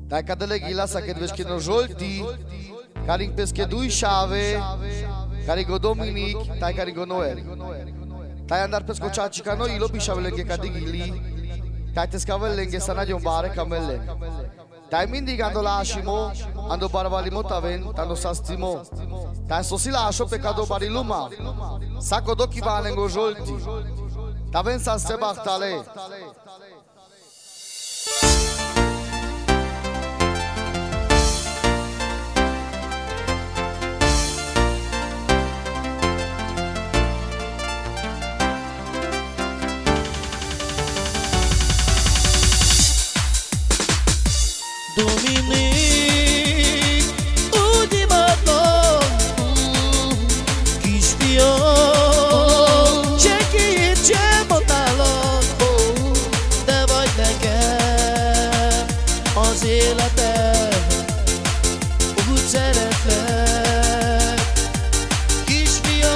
Dai cadele gila sa che dvesh che no jolti, caring pesche dui chave, carigo Dominic, dai carigo Noel. Dai andar pesco chachi cano ilo bishavele che cadigili, dai tescavele che sana di un bare camelle. Dai mindi gando lascimo, ando barvalimo taven, tando sastimo. Dai sosi lascio pecado bariluma, sacco d'occhi vanengo jolti. Taven saste bachtale. Dominic, ultima dor, kisfiam, ce ki ce mondálok, te vagy nekem az életem, úgy szeretlek, kisfiam.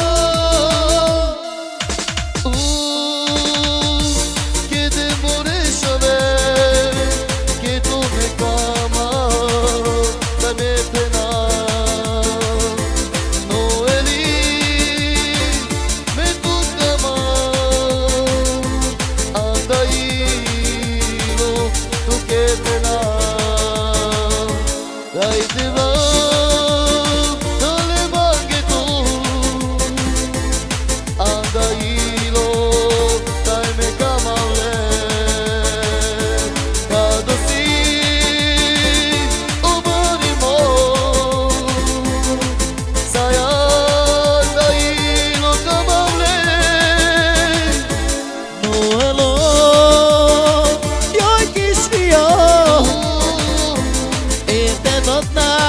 Que demore saber que tu me amas, dame pena. Noeli, me toca más, anda hilo, tu que pena. Dai te va, dale mangue tú, anda hilo, dai me camale. Cado si, o marimo, saya dai hilo camale. Noelo, jaj kisfiam, érted adnál